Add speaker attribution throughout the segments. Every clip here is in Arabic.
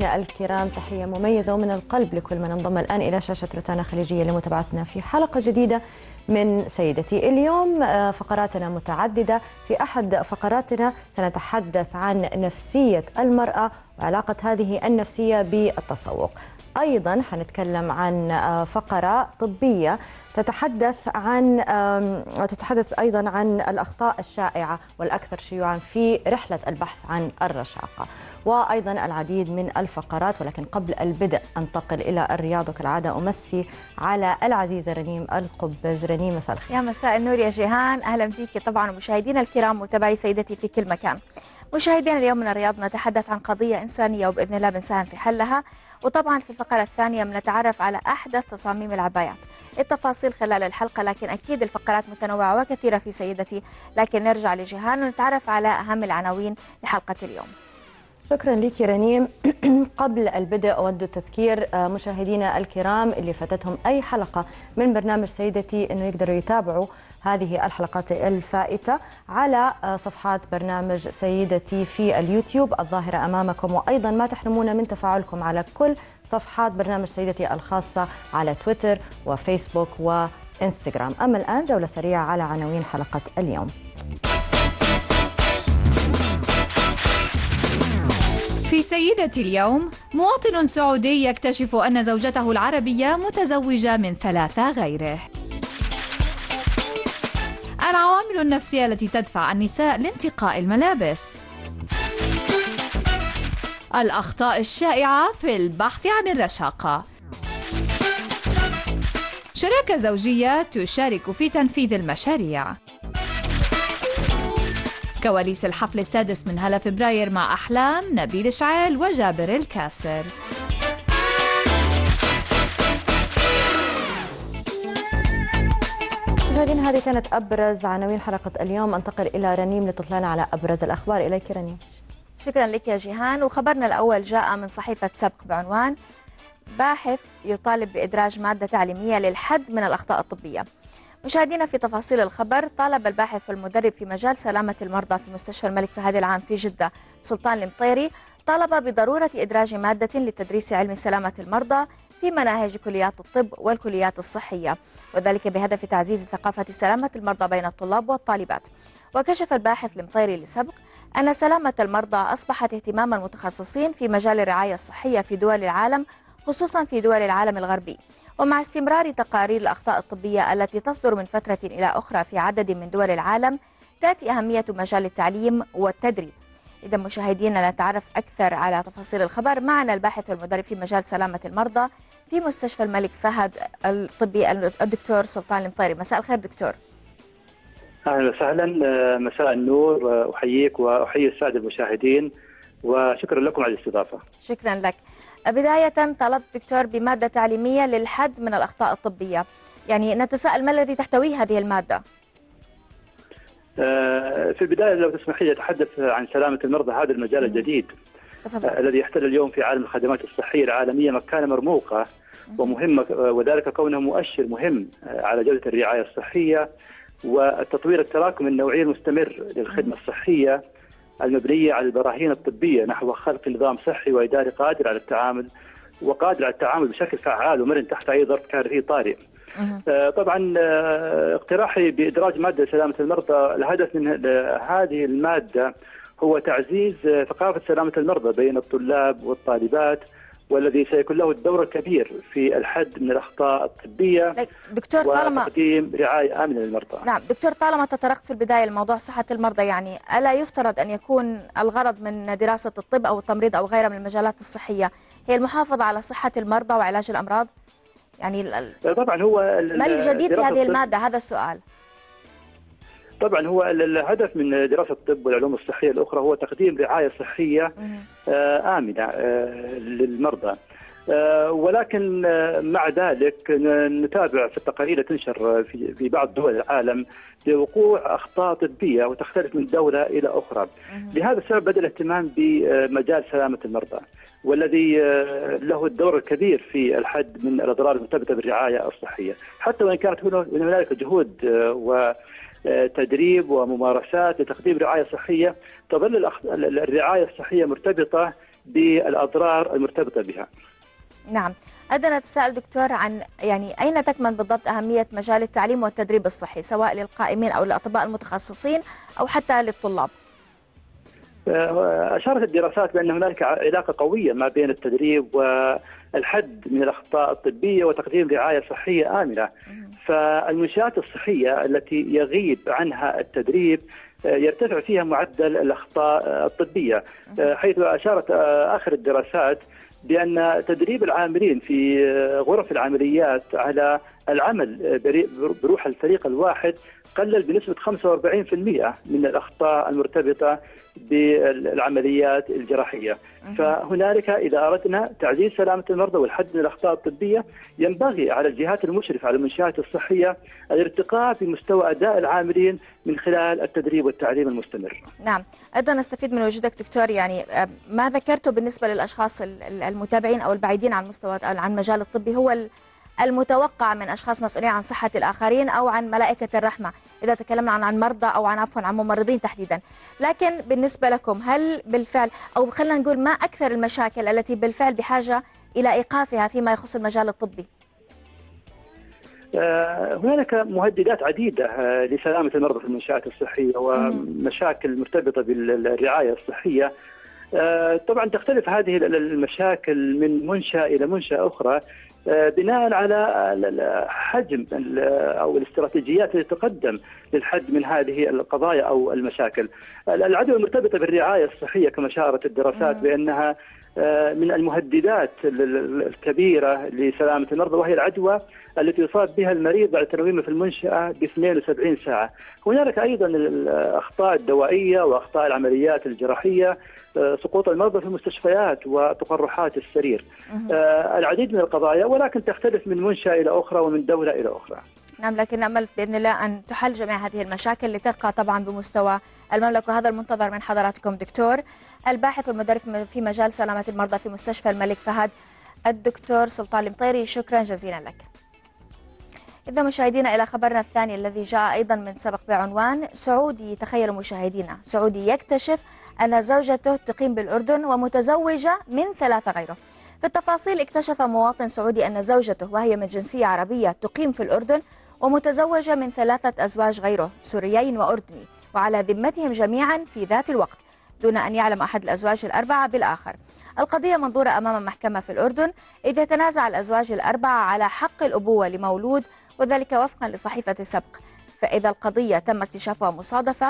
Speaker 1: مشاهدينا الكرام، تحية مميزة ومن القلب لكل من انضم الآن إلى شاشة روتانا خليجية لمتابعتنا في حلقة جديدة من سيدتي. اليوم فقراتنا متعددة. في أحد فقراتنا سنتحدث عن نفسية المرأة وعلاقة هذه النفسية بالتسوق. أيضا حنتكلم عن فقرة طبية تتحدث أيضا عن الأخطاء الشائعة والأكثر شيوعا في رحلة البحث عن الرشاقة، وأيضا العديد من الفقرات. ولكن قبل البدء أنتقل إلى الرياض، وكالعادة أمسي على العزيزة رنيم القبز. رنيم، مساء الخير.
Speaker 2: يا مساء النور يا جيهان، أهلا فيك طبعا ومشاهدينا الكرام متابعي سيدتي في كل مكان. مشاهدينا اليوم من الرياض نتحدث عن قضية إنسانية وبإذن الله بنساهم في حلها، وطبعا في الفقرة الثانية بنتعرف على أحدث تصاميم العبايات. التفاصيل خلال الحلقة، لكن أكيد الفقرات متنوعة وكثيرة في سيدتي. لكن نرجع لجيهان ونتعرف على أهم العناوين لحلقة اليوم.
Speaker 1: شكرا لك رنيم. قبل البدء أود تذكير مشاهدينا الكرام اللي فاتتهم أي حلقة من برنامج سيدتي أنه يقدروا يتابعوا هذه الحلقات الفائتة على صفحات برنامج سيدتي في اليوتيوب الظاهرة أمامكم، وأيضا ما تحرمون من تفاعلكم على كل صفحات برنامج سيدتي الخاصة على تويتر وفيسبوك وإنستغرام. أما الآن جولة سريعة على عناوين حلقة اليوم.
Speaker 3: في سيدتي اليوم، مواطن سعودي يكتشف أن زوجته العربية متزوجة من 3 غيره. العوامل النفسية التي تدفع النساء لانتقاء الملابس. الأخطاء الشائعة في البحث عن الرشاقة. شراكة زوجية تشارك في تنفيذ المشاريع. كواليس الحفل السادس من هلا فبراير مع أحلام نبيل شعيل وجابر الكاسر.
Speaker 1: مشاهدينا، هذه كانت أبرز عناوين حلقة اليوم. أنتقل إلى رنيم لتطلعنا على أبرز الأخبار. إليك رنيم.
Speaker 2: شكرا لك يا جيهان. وخبرنا الأول جاء من صحيفة سبق بعنوان: باحث يطالب بإدراج مادة تعليمية للحد من الأخطاء الطبية. مشاهدينا، في تفاصيل الخبر، طالب الباحث والمدرب في مجال سلامة المرضى في مستشفى الملك فهد العام في جدة سلطان المطيري طالب بضرورة إدراج مادة لتدريس علم سلامة المرضى في مناهج كليات الطب والكليات الصحية، وذلك بهدف تعزيز ثقافة سلامة المرضى بين الطلاب والطالبات. وكشف الباحث المطيري لسبق أن سلامة المرضى أصبحت اهتمام المتخصصين في مجال الرعاية الصحية في دول العالم، خصوصا في دول العالم الغربي. ومع استمرار تقارير الأخطاء الطبية التي تصدر من فترة إلى أخرى في عدد من دول العالم، تأتي أهمية مجال التعليم والتدريب. إذا مشاهدينا نتعرف أكثر على تفاصيل الخبر، معنا الباحث والمدرب في مجال سلامة المرضى في مستشفى الملك فهد الطبي الدكتور سلطان المطيري. مساء الخير دكتور.
Speaker 4: أهلا وسهلا، مساء النور، أحييك وأحيي السادة المشاهدين، وشكرا لكم على الاستضافة.
Speaker 2: شكرا لك. بداية طلبت دكتور بمادة تعليمية للحد من الأخطاء الطبية، يعني نتساءل ما الذي تحتويه هذه المادة؟
Speaker 4: في البداية لو تسمحي لي أتحدث عن سلامة المرضى، هذا المجال الجديد الذي يحتل اليوم في عالم الخدمات الصحية العالمية مكانة مرموقة ومهمة، وذلك كونه مؤشر مهم على جودة الرعاية الصحية والتطوير التراكمي النوعي المستمر للخدمة الصحية المبنية على البراهين الطبية نحو خلق نظام صحي وإداري قادر على التعامل بشكل فعال ومرن تحت أي ظرف كارثي طارئ. طبعا اقتراحي بإدراج مادة سلامة المرضى، الهدف من هذه المادة هو تعزيز ثقافة سلامة المرضى بين الطلاب والطالبات، والذي سيكون له الدور الكبير في الحد من الأخطاء الطبية
Speaker 2: دكتور
Speaker 4: وتقديم رعاية آمنة للمرضى.
Speaker 2: نعم دكتور، طالما تطرقت في البداية لموضوع صحة المرضى، يعني ألا يفترض أن يكون الغرض من دراسة الطب أو التمريض أو غيرها من المجالات الصحية هي المحافظة على صحة المرضى وعلاج الأمراض؟ يعني
Speaker 4: طبعا هو
Speaker 2: ما الجديد في هذه المادة؟ هذا السؤال.
Speaker 4: طبعا هو الهدف من دراسة الطب والعلوم الصحية الأخرى هو تقديم رعاية صحية آمنة للمرضى، ولكن مع ذلك نتابع في التقارير التي تنشر في بعض دول العالم بوقوع أخطاء طبية وتختلف من دولة إلى أخرى. لهذا السبب بدأ الاهتمام بمجال سلامة المرضى، والذي له الدور الكبير في الحد من الأضرار المرتبطة بالرعاية الصحية، حتى وإن كانت هنالك جهود وتدريب وممارسات لتقديم رعاية صحية، تظل الرعاية الصحية مرتبطة بالأضرار المرتبطة بها.
Speaker 2: نعم. أيضا نتساءل دكتور عن أين تكمن بالضبط أهمية مجال التعليم والتدريب الصحي سواء للقائمين أو للأطباء المتخصصين أو حتى للطلاب؟
Speaker 4: أشارت الدراسات بأن هناك علاقة قوية ما بين التدريب والحد من الأخطاء الطبية وتقديم رعاية صحية آمنة. فالمنشآت الصحية التي يغيب عنها التدريب يرتفع فيها معدل الأخطاء الطبية، حيث أشارت آخر الدراسات بأن تدريب العاملين في غرف العمليات على العمل بروح الفريق الواحد قلل بنسبة 45% من الأخطاء المرتبطة بالعمليات الجراحية. فهنالك إذا أردنا تعزيز سلامة المرضى والحد من الأخطاء الطبية ينبغي على الجهات المشرفة على المنشآت الصحية الارتقاء بمستوى أداء العاملين من خلال التدريب والتعليم المستمر.
Speaker 2: نعم. أيضا نستفيد من وجودك دكتور، ما ذكرته بالنسبة للأشخاص المتابعين أو البعيدين عن مستوى عن مجال الطبي هو المتوقع من أشخاص مسؤولين عن صحة الآخرين أو عن ملائكة الرحمة إذا تكلمنا عن مرضى أو عن ممرضين تحديدا. لكن بالنسبة لكم هل بالفعل، أو خلينا نقول، ما أكثر المشاكل التي بالفعل بحاجة إلى إيقافها فيما يخص المجال الطبي؟
Speaker 4: هناك مهددات عديدة لسلامة المرضى في المنشآت الصحية ومشاكل مرتبطة بالرعاية الصحية. طبعا تختلف هذه المشاكل من منشأة إلى منشأة أخرى بناء على حجم أو الاستراتيجيات التي تقدم للحد من هذه القضايا أو المشاكل. العدوى المرتبطة بالرعاية الصحية كما شارت الدراسات بأنها من المهددات الكبيرة لسلامة المرضى، وهي العدوى التي يصاب بها المريض بعد تنويمه في المنشأة ب 72 ساعة. هنالك أيضا الأخطاء الدوائية وأخطاء العمليات الجراحية، سقوط المرضى في المستشفيات وتقرحات السرير. العديد من القضايا، ولكن تختلف من منشأة إلى أخرى ومن دولة إلى أخرى.
Speaker 2: نعم، لكن نأمل بإذن الله أن تحل جميع هذه المشاكل لترقى طبعا بمستوى المملكة، وهذا المنتظر من حضراتكم. دكتور الباحث والمدرب في مجال سلامة المرضى في مستشفى الملك فهد الدكتور سلطان المطيري، شكرا جزيلا لك. إذا مشاهدينا إلى خبرنا الثاني الذي جاء أيضا من سبق بعنوان سعودي. تخيلوا مشاهدينا، سعودي يكتشف أن زوجته تقيم بالأردن ومتزوجة من 3 غيره. في التفاصيل، اكتشف مواطن سعودي أن زوجته وهي من جنسية عربية تقيم في الأردن ومتزوجة من 3 أزواج غيره سوريين وأردني، وعلى ذمتهم جميعا في ذات الوقت دون أن يعلم أحد الأزواج ال4 بالآخر. القضية منظورة أمام محكمة في الأردن، إذ يتنازع الأزواج ال4 على حق الأبوة لمولود، وذلك وفقا لصحيفة سبق. فإذا القضية تم اكتشافها مصادفة،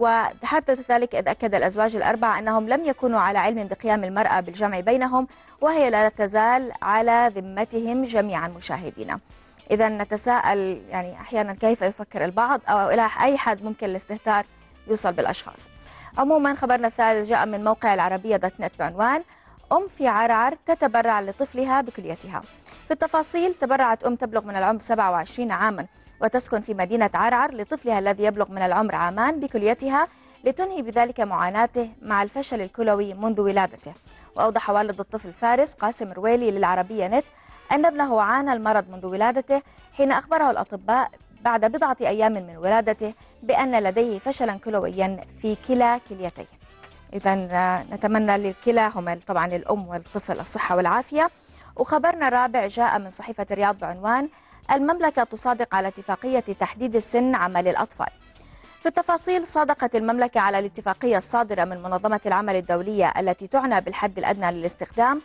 Speaker 2: وتحدث ذلك إذ أكد الأزواج ال4 أنهم لم يكونوا على علم بقيام المرأة بالجمع بينهم، وهي لا تزال على ذمتهم جميعا. مشاهدينا، إذا نتساءل أحيانا كيف يفكر البعض، أو إلى أي حد ممكن الاستهتار يوصل بالأشخاص. عموما خبرنا الثالث جاء من موقع العربية .net بعنوان أم في عرعر تتبرع لطفلها بكليتها. في التفاصيل، تبرعت أم تبلغ من العمر 27 عاما وتسكن في مدينة عرعر لطفلها الذي يبلغ من العمر 2 عام بكليتها، لتنهي بذلك معاناته مع الفشل الكلوي منذ ولادته. وأوضح والد الطفل فارس قاسم رويلي للعربية نت أن ابنه عانى المرض منذ ولادته، حين أخبره الأطباء بعد 4 أيام من ولادته بأن لديه فشلا كلويا في كلا كليتيه. إذا نتمنى لكلاهما طبعا للأم والطفل الصحة والعافية. وخبرنا الرابع جاء من صحيفة الرياض بعنوان المملكة تصادق على اتفاقية تحديد السن عمل الأطفال. في التفاصيل، صادقت المملكة على الاتفاقية الصادرة من منظمة العمل الدولية التي تعنى بالحد الأدنى للاستخدام،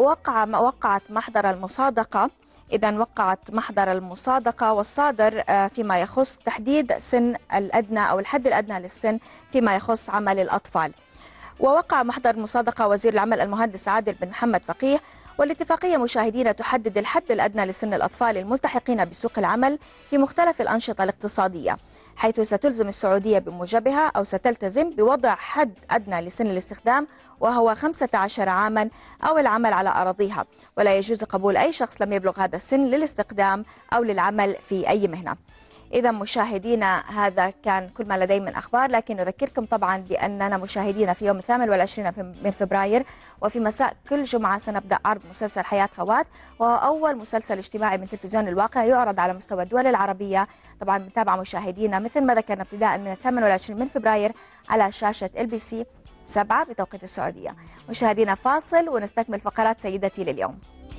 Speaker 2: ووقعت محضر المصادقة. إذا وقعت محضر المصادقة والصادر فيما يخص تحديد سن الأدنى أو الحد الأدنى للسن فيما يخص عمل الأطفال. ووقع محضر المصادقة وزير العمل المهندس عادل بن محمد فقيه. والاتفاقية مشاهدين تحدد الحد الأدنى لسن الأطفال الملتحقين بسوق العمل في مختلف الأنشطة الاقتصادية، حيث ستلزم السعودية بموجبها أو ستلتزم بوضع حد أدنى لسن الاستخدام وهو 15 عاما أو العمل على أراضيها، ولا يجوز قبول أي شخص لم يبلغ هذا السن للاستخدام أو للعمل في أي مهنة. إذا مشاهدينا، هذا كان كل ما لدي من أخبار، لكن نذكركم طبعا بأننا مشاهدينا في يوم 28 من فبراير وفي مساء كل جمعة سنبدأ عرض مسلسل حياة خوات، وهو أول مسلسل اجتماعي من تلفزيون الواقع يعرض على مستوى الدول العربية. طبعا متابعة مشاهدينا مثل ما ذكرنا ابتداء من 28 من فبراير على شاشة LBC 7 بتوقيت السعودية. مشاهدينا فاصل ونستكمل فقرات سيدتي لليوم.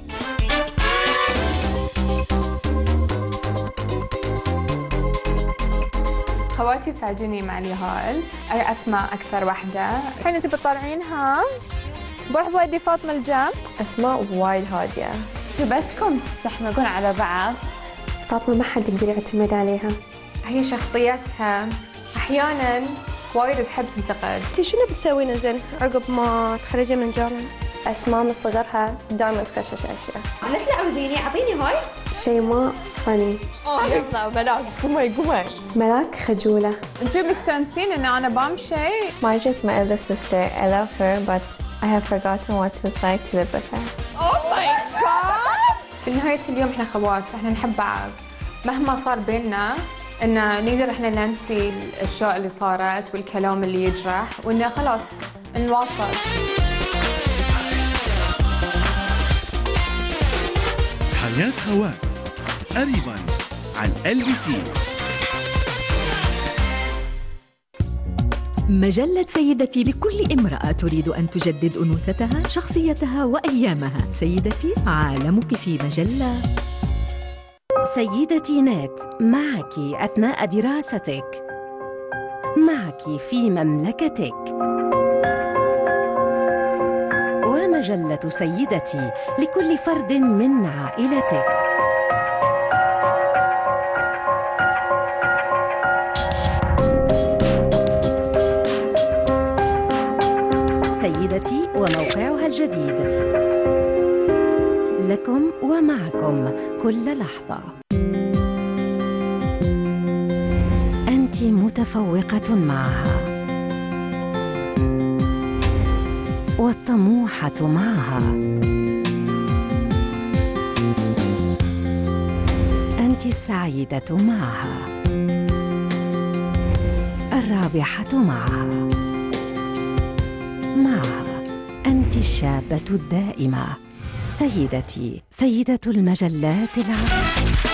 Speaker 5: خواتي ساعدوني مع اليهال، أي أسماء أكثر واحدة.
Speaker 6: الحين تبي تطلعينها؟ بروح بودي فاطمة الجام.
Speaker 7: أسماء وايد هادية،
Speaker 5: بسكم تستحمقون على بعض.
Speaker 7: فاطمة ما حد يقدر يعتمد عليها،
Speaker 5: هي شخصيتها أحياناً وايد تحب تنتقد.
Speaker 6: انتي شنو بتسوين زين عقب ما تخرجي من الجامعة؟
Speaker 7: أسماء من صغرها دائما تخشش أشياء.
Speaker 6: نحن عاوزيني أعطيني هاي.
Speaker 7: شيماء فني.
Speaker 6: يطلع ملاك. قومي.
Speaker 7: ملاك خجولة.
Speaker 5: انتوا مستانسين إن أنا بمشي؟
Speaker 7: Marja is my elder sister. I love her but I have forgotten what it was like to live with her.
Speaker 5: في نهاية اليوم إحنا خوات، إحنا نحب بعض مهما صار بيننا، إن نقدر إحنا ننسي الأشياء اللي صارت والكلام اللي يجرح، وإنه خلاص نواصل.
Speaker 8: حياة خوات قريبا عن LBC.
Speaker 9: مجلة سيدتي لكل امرأة تريد أن تجدد أنوثتها، شخصيتها وأيامها. سيدتي عالمك في مجلة. سيدتي نت، معك أثناء دراستك، معك في مملكتك. ومجلة سيدتي لكل فرد من عائلتك. سيدتي وموقعها الجديد، لكم ومعكم كل لحظة. أنت متفوقة معها والطموحة معها، أنت السعيدة معها، الرابحة معها، أنت الشابة الدائمة. سيدتي، سيدة المجلات العربية.